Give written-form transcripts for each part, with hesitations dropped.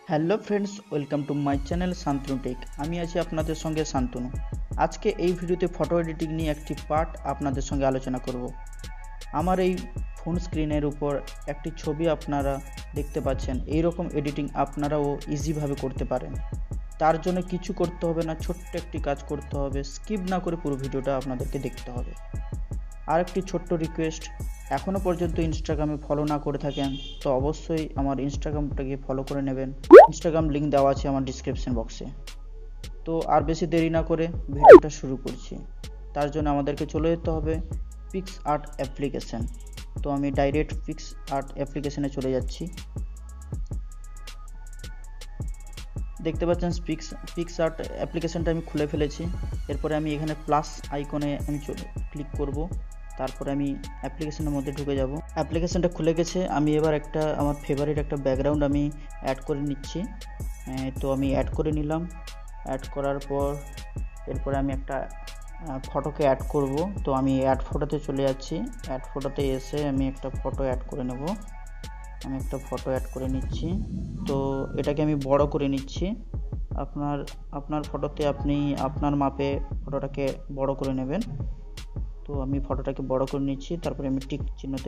Hello friends, welcome to my channel Shantanu tech. আমি আছি আপনাদের সঙ্গে শান্তনু। আজকে এই ভিডিওতে ফটো এডিটিং নিয়ে একটি পার্ট আপনাদের সঙ্গে আলোচনা করব। আমার এই ফোন স্ক্রিনের উপর একটি ছবি আপনারা দেখতে পাচ্ছেন। এই রকম এডিটিং আপনারাও ইজিভাবে করতে পারেন। তার জন্য কিছু করতে হবে না, ছোট্ট একটি কাজ করতে হবে। স্কিপ না করে পুরো ভিডিওটা আপনাদেরকে দেখতে হবে। আর একটি ছোট্ট রিকোয়েস্ট, এখনও পর্যন্ত ইনস্টাগ্রামে ফলো না করে থাকেন তো অবশ্যই আমার ইনস্টাগ্রামটাকে ফলো করে নেবেন। ইনস্টাগ্রাম লিঙ্ক দেওয়া আছে আমার ডিসক্রিপশন বক্সে। তো আর বেশি দেরি না করে ভিডিওটা শুরু করছি। তার জন্য আমাদেরকে চলে যেতে হবে পিক্সআর্ট অ্যাপ্লিকেশন। তো আমি ডাইরেক্ট পিক্সআর্ট অ্যাপ্লিকেশনে চলে যাচ্ছি। দেখতে পাচ্ছেন পিক্সআর্ট অ্যাপ্লিকেশনটা আমি খুলে ফেলেছি। এরপরে আমি এখানে প্লাস আইকনে আমি ক্লিক করব। তারপরে আমি অ্যাপ্লিকেশনের মধ্যে ঢুকে যাব। অ্যাপ্লিকেশনটা খুলে গেছে। আমি এবার আমার ফেভারিট একটা ব্যাকগ্রাউন্ড আমি অ্যাড করে নিচ্ছি। তো আমি অ্যাড করে নিলাম। অ্যাড করার পর এরপরে আমি একটা ফটোকে অ্যাড করব। তো আমি অ্যাড ফটোতে চলে যাচ্ছি। অ্যাড ফটোতে এসে আমি একটা ফটো অ্যাড করে নেব। আমি একটা ফটো অ্যাড করে নিচ্ছি। তো এটাকে আমি বড় করে নিচ্ছি। আপনার ফটোতে আপনি আপনার মাপে ফটোটাকে বড় করে নেবেন। তো আমি ফটোটাকে বড় করে নিচ্ছি। তারপরে আমি টিক চিহ্নতে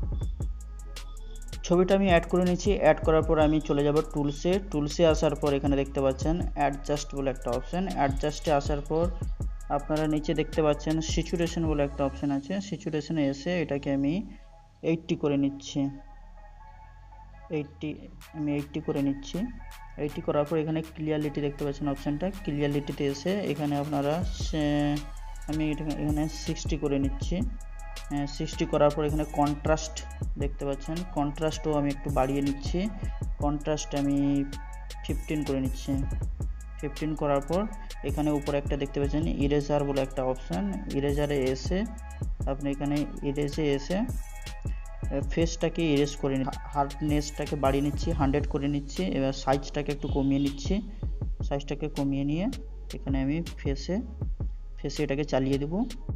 ছবিটা আমি অ্যাড করে নিচ্ছি। অ্যাড করার পর আমি চলে যাব টুলসে আসার পর এখানে দেখতে পাচ্ছেন অ্যাডজাস্ট বলে একটা অপশন। অ্যাডজাস্টে আসার পর আপনারা নিচে দেখতে পাচ্ছেন সিচুয়েশন বলে একটা অপশন আছে। সিচুয়েশনে এসে এটাকে আমি 80 করে নিচ্ছি। 80 করে নিচ্ছি। 80 করার পর এখানে ক্লিয়ারিটি দেখতে পাচ্ছেন অপশানটা। ক্লিয়ারিটিতে এসে এখানে আমি এখানে 60 করে নিচ্ছি। 60 করার পর এখানে কন্ট্রাস্ট দেখতে পাচ্ছেন। কন্ট্রাস্টও আমি একটু বাড়িয়ে নিচ্ছি। কন্ট্রাস্ট আমি 15 করে নিচ্ছি। 15 করার পর এখানে উপরে একটা দেখতে পাচ্ছেন ইরেজার বলে একটা অপশান। ইরেজারে এসে আপনি এখানে ইরেজে এসে ফেসটাকে ইরেজ করে হার্ডনেসটাকে বাড়িয়ে নিচ্ছি, 100 করে নিচ্ছি। এবার সাইজটাকে একটু কমিয়ে নিচ্ছি। সাইজটাকে কমিয়ে নিয়ে এখানে আমি ফেসে এটাকে চালিয়ে দেব।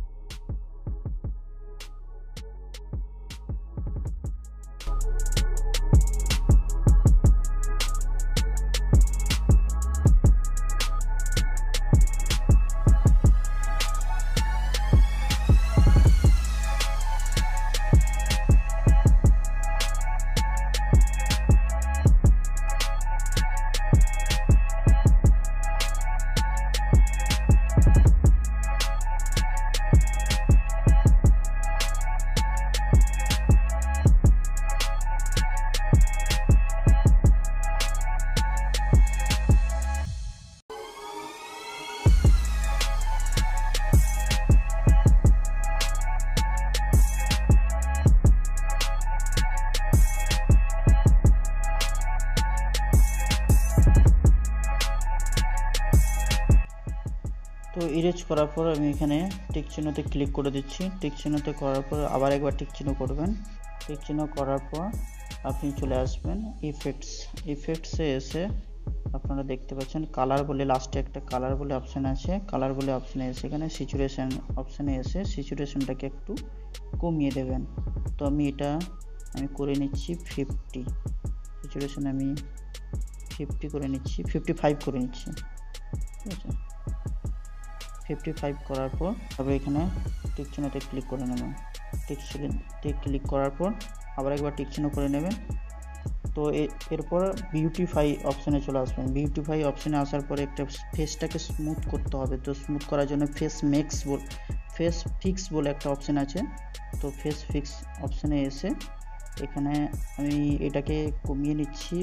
তো ইরেজ করার পর আমি এখানে টিক চিহ্নতে ক্লিক করে দিচ্ছি। টিক চিহ্নতে করার পর আবার একবার টিক চিহ্ন করবেন। টিক চিহ্ন করার পর আপনি চলে আসবেন ইফেক্টসে এসে আপনারা দেখতে পাচ্ছেন কালার বলে লাস্টে একটা কালার বলে অপশান আছে। কালার বলে অপশানে এসে এখানে সিচুয়েশন অপশানে এসে সিচুয়েশনটাকে একটু কমিয়ে দেবেন। তো আমি করে নিচ্ছি 50। সিচুয়েশন আমি 50 করে নিচ্ছি, 55 করে নিচ্ছি। ঠিক আছে, 55 করার পর তারপরে এখানে টিক চিহ্নতে ক্লিক করে নেবেন। টিক ক্লিক করার পর আবার একবার টিক চিহ্ন করে নেবেন। তো এরপর বিউটিফাই অপশানে চলে আসবেন। বিউটিফাই অপশানে আসার পরে একটা ফেসটাকে স্মুথ করতে হবে। তো স্মুথ করার জন্য ফেস ফিক্স বলে একটা অপশান আছে। তো ফেস ফিক্স অপশানে এসে এখানে আমি এটাকে কমিয়ে নিচ্ছি,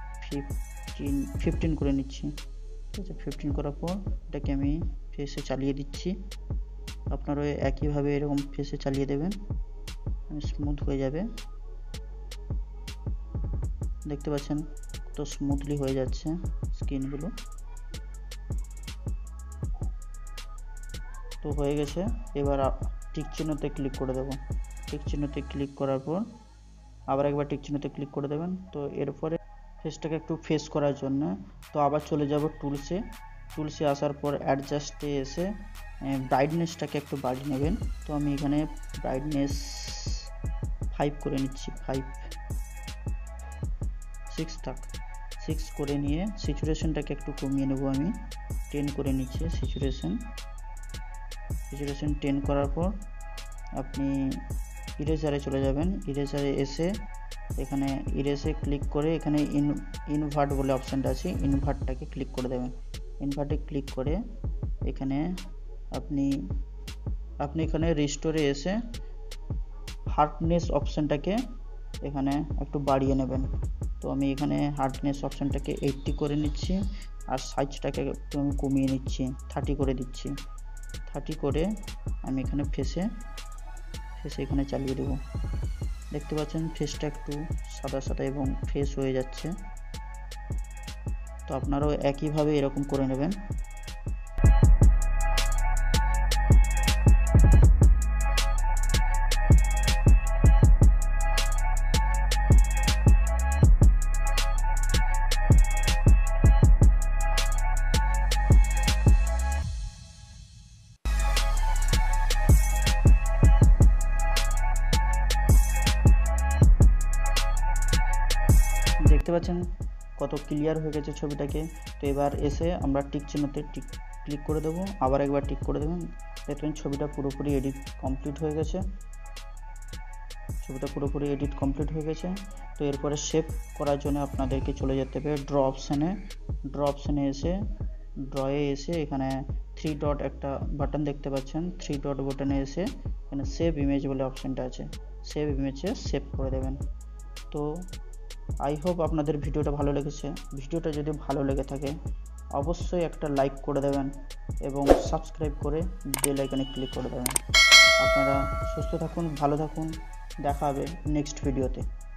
15 করে নিচ্ছি। ঠিক আছে, 15 করার পর এটাকে আমি ফেসে চালিয়ে দিচ্ছি। আপনারা একইভাবে এরকম ফেসে চালিয়ে দেবেন, স্মুথ হয়ে যাবে। দেখতে পাচ্ছেন তো স্মুথলি হয়ে যাচ্ছে স্কিনগুলো। তো হয়ে গেছে। এবার টিক চিহ্নতে ক্লিক করে দেব। টিক চিহ্নতে ক্লিক করার পর আবার একবার টিক চিহ্নতে ক্লিক করে দেবেন। তো এরপরে ফেসটাকে একটু ফেস করার জন্য তো আবার চলে যাব টুলসে আসার পর অ্যাডজাস্টে এসে ব্রাইটনেসটাকে একটু বাড়িয়ে নেবেন। তো আমি এখানে ব্রাইটনেস 5 করে নিচ্ছি, 5 6 থাক 6 করে নিয়ে স্যাচুরেশনটাকে একটু কমিয়ে নেব, আমি 10 করে নিচ্ছি। স্যাচুরেশন 10 করার পর আপনি ইরেজারে চলে যাবেন। ইরেজারে এসে এখানে ইরেজে ক্লিক করে এখানে ইনভার্ট বলে অপশানটা আছে, ইনভার্টটাকে ক্লিক করে দেবেন। ইনভার্টে ক্লিক করে এখানে আপনি এখানে রিস্টোরে এসে হার্ডনেস অপশানটাকে এখানে একটু বাড়িয়ে নেবেন। তো আমি এখানে হার্ডনেস অপশানটাকে 80 করে নিচ্ছি, আর সাইজটাকে একটু আমি কমিয়ে নিচ্ছি, 30 করে দিচ্ছি। 30 করে আমি এখানে ফেসে এখানে চালিয়ে দেবো। দেখতে পাচ্ছেন ফেসটা একটু সাদা সাদা এবং ফ্রেশ হয়ে যাচ্ছে। তো আপনারাও একইভাবে এরকম করে নেবেন। দেখতে পাচ্ছেন কত ক্লিয়ার হয়ে গেছে ছবিটাকে। তো এবার এসে আমরা টিক চিহ্নতে ক্লিক করে দেবো, আবার একবার টিক করে দেবেন। দেখবেন ছবিটা পুরোপুরি এডিট কমপ্লিট হয়ে গেছে। তো এরপরে সেভ করার জন্য আপনাদেরকে চলে যেতে হবে ড্র অপশানে এসে ড্রয়ে এসে এখানে 3 ডট একটা বাটন দেখতে পাচ্ছেন। 3 ডট বাটনে এসে এখানে সেভ ইমেজ বলে অপশানটা আছে, সেভ ইমেজে সেভ করে দেবেন। তো আই হোপ আপনাদের ভিডিওটা ভালো লেগেছে। ভিডিওটা যদি ভালো লেগে থাকে অবশ্যই একটা লাইক করে দেবেন এবং সাবস্ক্রাইব করে বেল আইকনে ক্লিক করে দেবেন। আপনারা সুস্থ থাকুন, ভালো থাকুন, দেখা হবে নেক্সট ভিডিওতে।